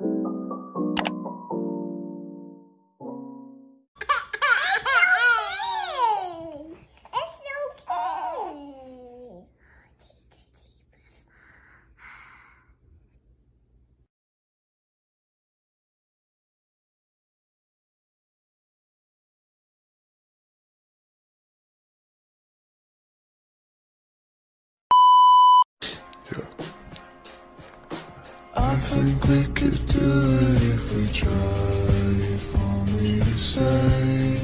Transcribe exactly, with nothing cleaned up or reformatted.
I think we could do it if we tried. If only to say